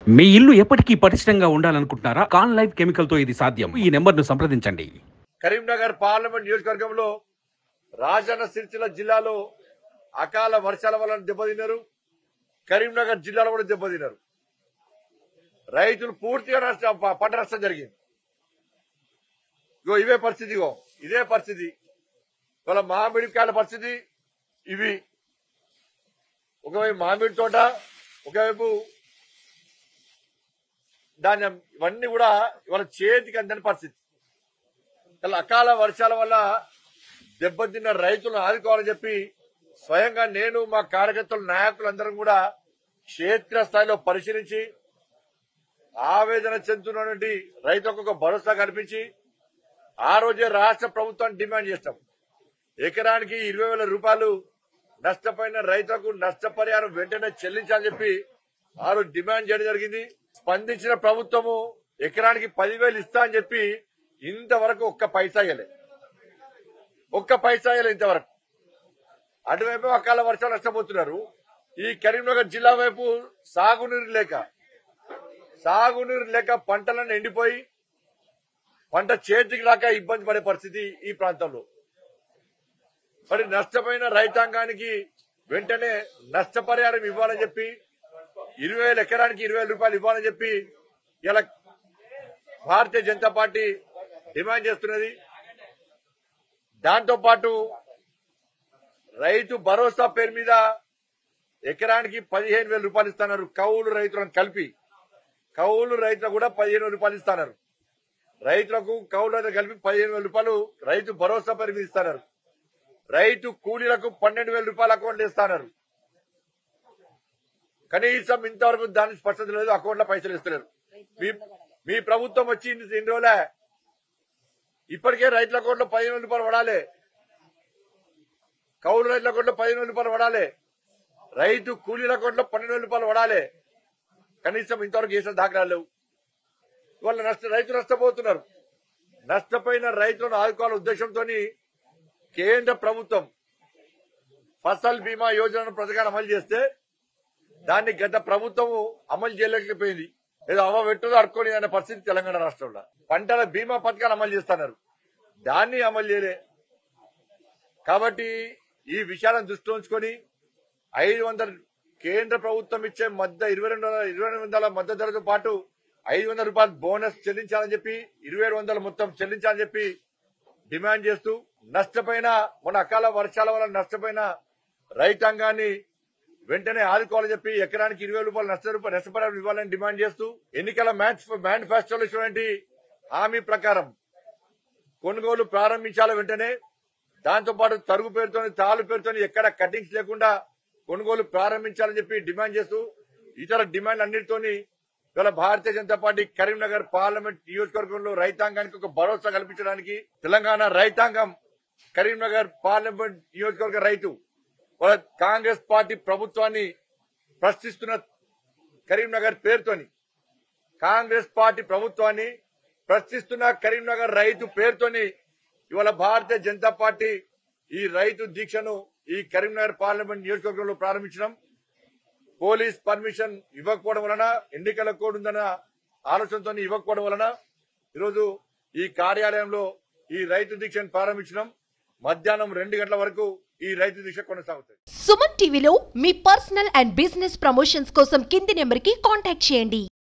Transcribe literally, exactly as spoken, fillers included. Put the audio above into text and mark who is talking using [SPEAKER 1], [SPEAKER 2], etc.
[SPEAKER 1] మీ ఇల్లు ఎప్పటికీ పటిష్టంగా ఉండాలనుకుంటున్నారా? కాన్ లైఫ్ కెమికల్ తో ఇది సాధ్యం. ఈ నెంబర్ ను సంప్రదించండి.
[SPEAKER 2] కరీంనగర్ పార్లమెంట్ నియోజకవర్గంలో రాజన్న సిరిసిల్ల జిల్లాలో అకాల వర్షాల వల్ల దెబ్బతిన్నారు. కరీంనగర్ జిల్లాలో కూడా దెబ్బతిన్నారు. రైతులు పూర్తిగా నష్టం, పంట నష్టం జరిగింది. ఇగో ఇవే పరిస్థితి, ఇగో ఇదే పరిస్థితి. ఇవాళ మామిడికాయల పరిస్థితి ఇవి. ఒకవైపు మామిడి తోట, ఒకవైపు ధాన్యం, ఇవన్నీ కూడా ఇవాళ చేతికి అందని పరిస్థితి. ఇలా అకాల వర్షాల వల్ల దెబ్బతిన్న రైతులను ఆదుకోవాలని చెప్పి స్వయంగా నేను, మా కార్యకర్తలు, నాయకులందరం కూడా క్షేత్ర స్థాయిలో పరిశీలించి ఆవేదన చెందుతున్నటువంటి రైతులకు ఒక భరోసా కల్పించి ఆ రోజే రాష్ట్ర ప్రభుత్వాన్ని డిమాండ్ చేస్తాం. ఎకరానికి ఇరవై వేల రూపాయలు నష్టపోయిన రైతులకు నష్టపరిహారం వెంటనే చెల్లించాలని చెప్పి ఆ రోజు డిమాండ్ చేయడం జరిగింది. స్పందించిన ప్రభుత్వము ఎకరానికి పదివేలు ఇస్తా అని చెప్పి ఇంతవరకు ఒక్క పైసా ఇయ్యలే, ఒక్క పైసా ఇయ్యలే ఇంతవరకు. అటువైపు అకాల వర్షాలు నష్టపోతున్నారు. ఈ కరీంనగర్ జిల్లా వైపు సాగునీరు లేక సాగునీరు లేక పంటలను ఎండిపోయి పంట చేతికి రాక ఇబ్బంది పడే పరిస్థితి ఈ ప్రాంతంలో. మరి నష్టపోయిన రైతాంగానికి వెంటనే నష్టపరిహారం ఇవ్వాలని చెప్పి ఇరవై వేల ఎకరానికి ఇరవై వేల రూపాయలు ఇవ్వాలని చెప్పి ఇలా భారతీయ జనతా పార్టీ డిమాండ్ చేస్తున్నది. దాంతో పాటు రైతు భరోసా పేరు మీద ఎకరానికి పదిహేను వేల రూపాయలు ఇస్తున్నారు. కౌలు రైతులను కలిపి కౌలు రైతులకు కూడా పదిహేను వేల రూపాయలు ఇస్తున్నారు. రైతులకు కౌలు రైతులు కలిపి పదిహేను వేల రూపాయలు రైతు భరోసా పేరు మీద ఇస్తున్నారు. రైతు కూలీలకు పన్నెండు వేల రూపాయలు అకౌంట్ ఇస్తున్నారు. కనీసం ఇంతవరకు దాని స్పష్టత లేదు, అకౌంట్ లో పైసలు ఇస్తున్నారు. మీ ప్రభుత్వం వచ్చి ఇన్ని రోజులే, ఇప్పటికే రైతుల అకౌంట్ లో పదిహేను వేల రూపాయలు పడాలి, కౌలు రైతుల అకౌంట్ లో పదిహేను వేల రూపాయలు పడాలి, రైతు కూలీల అకౌంట్ లో పన్నెండు వేల రూపాయలు పడాలి. కనీసం ఇంతవరకు చేసిన దాఖలాలు లేవు. వాళ్ళ నష్ట రైతులు నష్టపోతున్నారు. నష్టపోయిన రైతులను ఆదుకోవాలనే ఉద్దేశంతో కేంద్ర ప్రభుత్వం ఫసల్ బీమా యోజన పథకాన్ని అమలు చేస్తే దాన్ని గత ప్రభుత్వం అమలు చేయలేకపోయింది. ఏదో అవ పెట్టుదో అడుకొని అనే పరిస్థితి తెలంగాణ రాష్ట్రంలో. పంటల బీమా పథకాన్ని అమలు చేస్తున్నారు, దాన్ని అమలు చేయలే. కాబట్టి ఈ విషయాలను దృష్టిలో ఉంచుకొని ఐదు వందల కేంద్ర ప్రభుత్వం ఇచ్చే మధ్య ఇరవై రెండు ఇరవై రెండు వందల మద్దతు ధరతో పాటు ఐదు వందల రూపాయలు బోనస్ చెల్లించాలని చెప్పి ఇరవై ఏడు వందల మొత్తం చెల్లించాలని చెప్పి డిమాండ్ చేస్తూ నష్టపోయిన మన అకాల వర్షాల వల్ల నష్టపోయిన రైతాంగాన్ని వెంటనే ఆదుకోవాలని చెప్పి ఎకరానికి ఇరవై రూపాయలు నష్ట రూపాయలు నష్టపరిహారం ఇవ్వాలని డిమాండ్ చేస్తూ ఎన్నికల మేనిఫెస్టోలో ఇచ్చినటువంటి హామీ ప్రకారం కొనుగోలు ప్రారంభించాలి వెంటనే. దాంతో పాటు తరుగు పేరుతో తాలు పేరుతో ఎక్కడ కటింగ్స్ లేకుండా కొనుగోలు ప్రారంభించాలని చెప్పి డిమాండ్ చేస్తూ ఇతర డిమాండ్ అన్నిటితోని ఇవాళ భారతీయ జనతా పార్టీ కరీంనగర్ పార్లమెంట్ నియోజకవర్గంలో రైతాంగానికి ఒక భరోసా కల్పించడానికి తెలంగాణ రైతాంగం కరీంనగర్ పార్లమెంట్ నియోజకవర్గ రైతు కాంగ్రెస్ పార్టీ ప్రభుత్వాన్ని ప్రశ్నిస్తున్న కరీంనగర్ పేరుతోని కాంగ్రెస్ పార్టీ ప్రభుత్వాన్ని ప్రశ్నిస్తున్న కరీంనగర్ రైతు పేరుతోని ఇవాళ భారతీయ జనతా పార్టీ ఈ రైతు దీక్షను ఈ కరీంనగర్ పార్లమెంట్ నియోజకవర్గంలో ప్రారంభించడం. పోలీస్ పర్మిషన్ ఇవ్వకపోవడం వలన, ఎన్నికల కోడ్ ఉందన్న ఆలోచనతో ఇవ్వకపోవడం వలన ఈరోజు ఈ కార్యాలయంలో ఈ రైతు దీక్షను ప్రారంభించడం. మధ్యాహ్నం రెండు గంటల వరకు ఈ రైతు దీక్ష కొనసాగుతుంది.
[SPEAKER 3] సుమన్ టీవీలో మీ పర్సనల్ అండ్ బిజినెస్ ప్రమోషన్స్ కోసం కింది నెంబర్ కి కాంటాక్ట్ చేయండి.